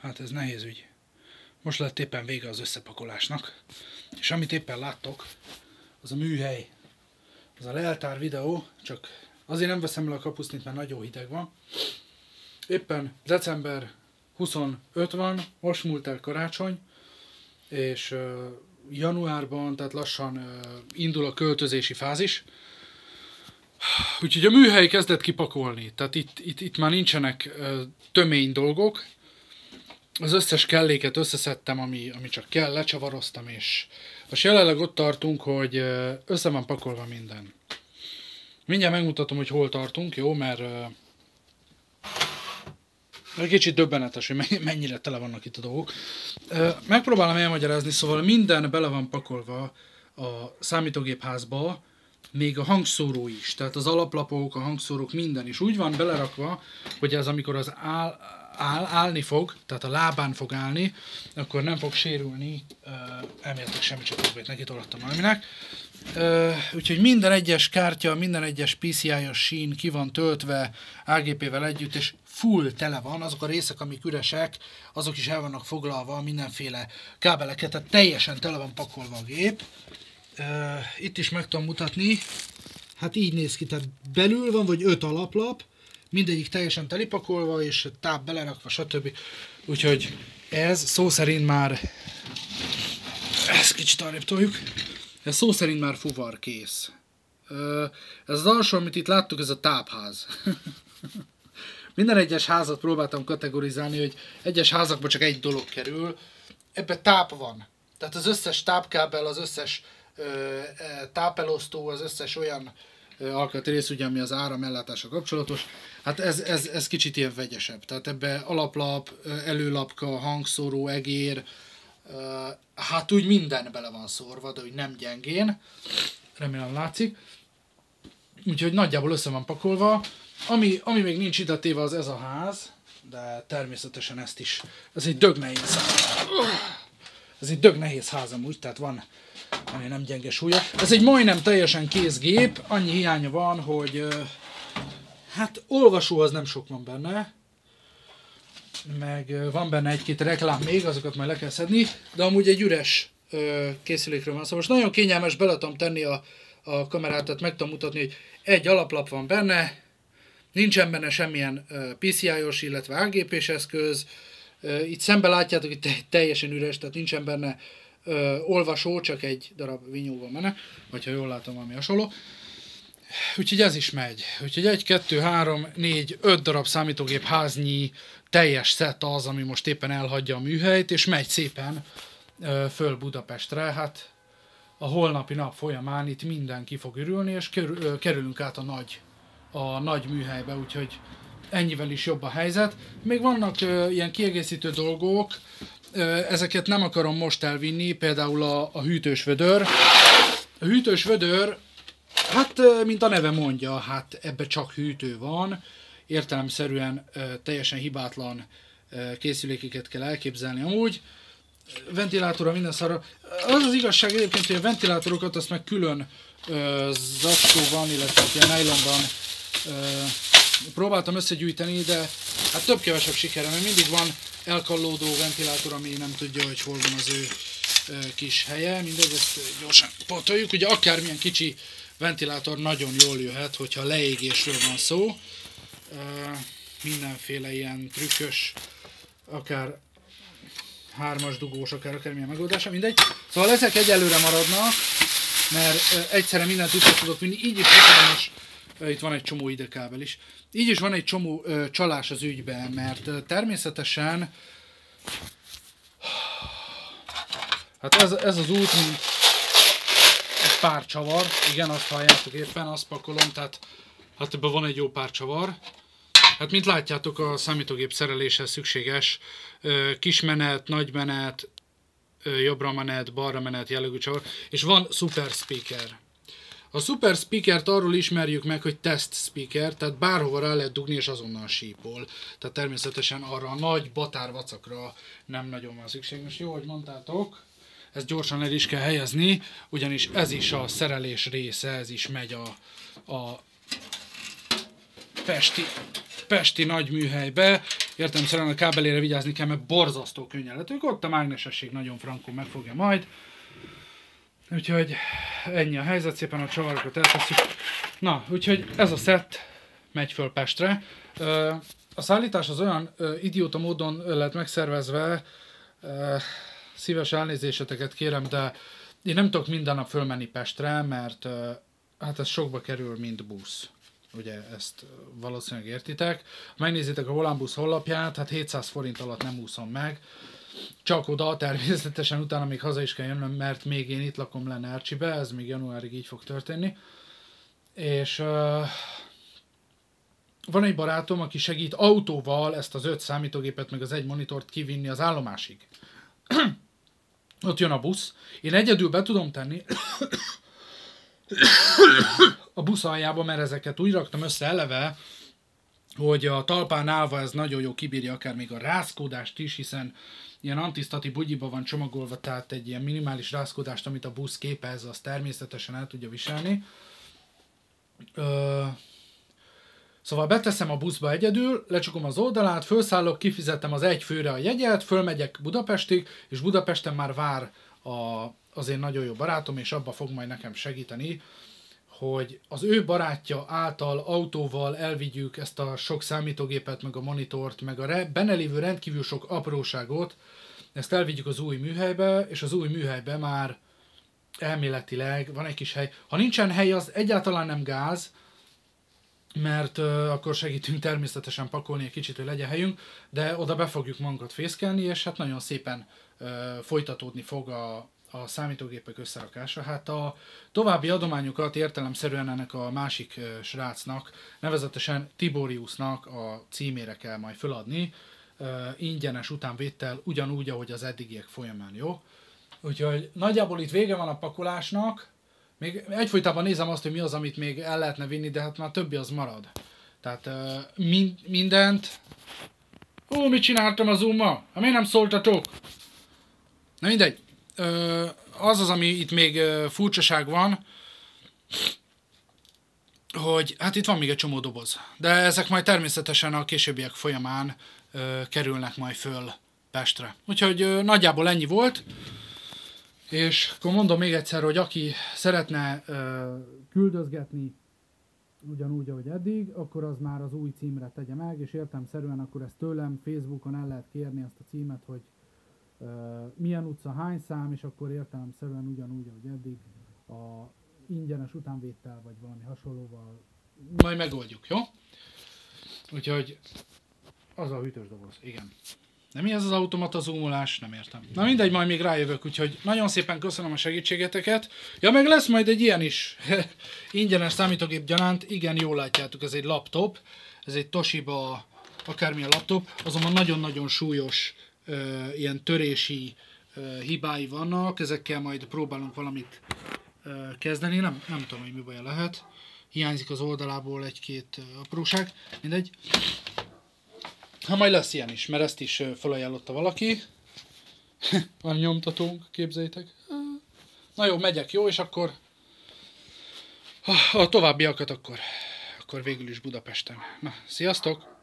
Hát ez nehéz ügy. Most lett éppen vége az összepakolásnak, és amit éppen láttok, az a műhely. Az a leltár videó, csak azért nem veszem el a kapusznyit, mert nagyon hideg van. Éppen december 25 van, most múlt el karácsony, és januárban, tehát lassan indul a költözési fázis. Úgyhogy a műhely kezdett kipakolni, tehát itt már nincsenek tömény dolgok. Az összes kelléket összeszedtem, ami csak kell, lecsavaroztam, és most jelenleg ott tartunk, hogy össze van pakolva minden. Mindjárt megmutatom, hogy hol tartunk, jó, mert kicsit döbbenetes, hogy mennyire tele vannak itt a dolgok. Megpróbálom elmagyarázni, szóval minden bele van pakolva a számítógépházba, még a hangszóró is, tehát az alaplapok, a hangszórók, minden is úgy van belerakva, hogy ez amikor az állni fog, tehát a lábán fog állni, akkor nem fog sérülni, elméletek semmit csak többet neki tolattam valaminek. Úgyhogy minden egyes kártya, minden egyes PCI-os sín ki van töltve AGP-vel együtt, és full tele van, azok a részek, amik üresek, azok is el vannak foglalva mindenféle kábeleket, tehát teljesen tele van pakolva a gép. Itt is meg tudom mutatni, hát így néz ki, tehát belül van, vagy 5 alaplap, mindegyik teljesen telipakolva, és táp belerakva, stb. Úgyhogy ez szó szerint már, ezt kicsit arrébb toljuk, ez szó szerint már fuvar kész. Ez az alsó, amit itt láttuk, ez a tápház. Minden egyes házat próbáltam kategorizálni, hogy egyes házakban csak egy dolog kerül, ebben táp van. Tehát az összes tápkábel, az összes tápelosztó, az összes olyan alkatrész, ugye, ami az áramellátással kapcsolatos, hát ez kicsit ilyen vegyesebb. Tehát ebbe alaplap, előlapka, hangszóró, egér, hát úgy minden bele van szórva, de úgy nem gyengén. Remélem látszik. Úgyhogy nagyjából össze van pakolva. Ami még nincs ide téve, az ez a ház, de természetesen ezt is. Ez egy dög nehéz. Ez egy dög nehéz ház amúgy, tehát van ami nem gyenge súlya. Ez egy majdnem teljesen kész gép, annyi hiánya van, hogy hát olvasó az nem sok van benne, meg van benne egy-két reklám még, azokat majd le kell szedni, de amúgy egy üres készülékről van. Szóval most nagyon kényelmes, bele tudom tenni a kamerát, tehát meg tudom mutatni, hogy egy alaplap van benne, nincsen benne semmilyen PCI-os, illetve AGP-s eszköz, itt szembe látjátok, hogy teljesen üres, tehát nincsen benne olvasó, csak egy darab vinyó van benne, vagy ha jól látom, valami hasonló. Úgyhogy ez is megy. Úgyhogy 1, 2, 3, 4, 5 darab számítógép háznyi teljes szett az, ami most éppen elhagyja a műhelyt, és megy szépen föl Budapestre. Hát a holnapi nap folyamán itt mindenki fog örülni, és kerülünk át a nagy műhelybe, úgyhogy ennyivel is jobb a helyzet. Még vannak ilyen kiegészítő dolgok, ezeket nem akarom most elvinni, például a hűtős vödör. A hűtős vödör, hát mint a neve mondja, hát ebbe csak hűtő van, értelemszerűen teljesen hibátlan készülékeket kell elképzelni amúgy. Ventilátorra minden szarra. Az az igazság egyébként, hogy a ventilátorokat azt meg külön zacskóban, illetve ilyen nylonban próbáltam összegyűjteni, de hát több-kevesebb sikere, mert mindig van elkallódó ventilátor, ami nem tudja, hogy hol van az ő kis helye. Mindegy, ezt gyorsan pótoljuk. Ugye akármilyen kicsi ventilátor nagyon jól jöhet, hogyha leégésről van szó. Mindenféle ilyen trükkös, akár hármas dugós, akármilyen megoldása, mindegy. Szóval ezek egyelőre maradnak, mert egyszerre mindent vissza tudok vinni, így is hatalmas. Itt van egy csomó idekábel is. Így is van egy csomó csalás az ügyben, mert természetesen hát ez az út, mint egy pár csavar. Igen, azt halljátok éppen, azt pakolom, tehát hát ebben van egy jó pár csavar. Hát mint látjátok, a számítógép szereléshez szükséges kis menet, nagy menet, jobbra menet, balra menet jellegű csavar, és van super speaker. A super speakert arról ismerjük meg, hogy test speaker, tehát bárhova rá lehet dugni, és azonnal sípol. Tehát természetesen arra a nagy batárvacakra nem nagyon van szükség. Most jó, hogy mondtátok, ezt gyorsan el is kell helyezni, ugyanis ez is a szerelés része, ez is megy pesti nagy műhelybe. Értelemszerűen a kábelére vigyázni kell, mert borzasztó könnyeletük. Ott a mágnesesség nagyon frankon megfogja majd. Úgyhogy ennyi a helyzet, szépen a csavarokat eltesszük. Na, úgyhogy ez a szett megy föl Pestre. A szállítás az olyan idióta módon lett megszervezve, szíves elnézéseteket kérem, de én nem tudok minden nap fölmenni Pestre, mert hát ez sokba kerül, mint busz. Ugye ezt valószínűleg értitek. Ha megnézitek a Volánbusz honlapját, hát 700 forint alatt nem úszom meg. Csak oda, természetesen utána még haza is kell jönnöm, mert még én itt lakom le Nercsibe, ez még januárig így fog történni. És van egy barátom, aki segít autóval ezt az 5 számítógépet, meg az 1 monitort kivinni az állomásig. Ott jön a busz. Én egyedül be tudom tenni a busz aljába, mert ezeket úgy raktam össze eleve, hogy a talpán állva ez nagyon jó kibírja akár még a rázkódást is, hiszen ilyen antisztati bugyiba van csomagolva, tehát egy ilyen minimális rázkódást, amit a busz képez, az természetesen el tudja viselni. Szóval beteszem a buszba egyedül, lecsukom az oldalát, felszállok, kifizetem az egy főre a jegyet, fölmegyek Budapestig, és Budapesten már vár az én nagyon jó barátom, és abba fog majd nekem segíteni, hogy az ő barátja által autóval elvigyük ezt a sok számítógépet, meg a monitort, meg a benne lévő rendkívül sok apróságot, ezt elvigyük az új műhelybe, és az új műhelybe már elméletileg van egy kis hely. Ha nincsen hely, az egyáltalán nem gáz, mert akkor segítünk természetesen pakolni egy kicsit, hogy legyen helyünk, de oda be fogjuk magunkat fészkelni, és hát nagyon szépen folytatódni fog a számítógépek összerakása. Hát a további adományokat értelemszerűen ennek a másik srácnak, nevezetesen Tiboriusnak a címére kell majd föladni, ingyenes utánvétel, ugyanúgy, ahogy az eddigiek folyamán, jó? Úgyhogy nagyjából itt vége van a pakolásnak. Még egyfolytában nézem azt, hogy mi az, amit még el lehetne vinni, de hát már többi az marad. Tehát mindent... Ó, mit csináltam a Zoom-mal? Hát miért nem szóltatok? Na mindegy. Az, ami itt még furcsaság van, hogy hát itt van még egy csomó doboz. De ezek majd természetesen a későbbiek folyamán kerülnek majd föl Pestre. Úgyhogy nagyjából ennyi volt. És akkor mondom még egyszer, hogy aki szeretne küldözgetni ugyanúgy, ahogy eddig, akkor az már az új címre tegye meg, és értelemszerűen akkor ezt tőlem Facebookon el lehet kérni ezt a címet, hogy milyen utca, hány szám, és akkor értelemszerűen ugyanúgy, ahogy eddig a ingyenes utánvétel, vagy valami hasonlóval majd megoldjuk, jó? Úgyhogy az a hűtős doboz, igen. De mi ez az automata zoomolás? Nem értem. Na mindegy, majd még rájövök, úgyhogy nagyon szépen köszönöm a segítségeteket. Ja, meg lesz majd egy ilyen is. Ingyenes számítógép gyanánt. Igen, jól látjátok, ez egy laptop. Ez egy Toshiba akármilyen laptop. Azonban nagyon-nagyon súlyos ilyen törési hibái vannak. Ezekkel majd próbálunk valamit kezdeni. Nem tudom, hogy mi baja lehet. Hiányzik az oldalából egy-két apróság. Mindegy. Ha majd lesz ilyen is, mert ezt is felajánlotta valaki. Van nyomtatónk, képzeljétek. Na jó, megyek, jó, és akkor a továbbiakat akkor végül is Budapesten. Na, sziasztok!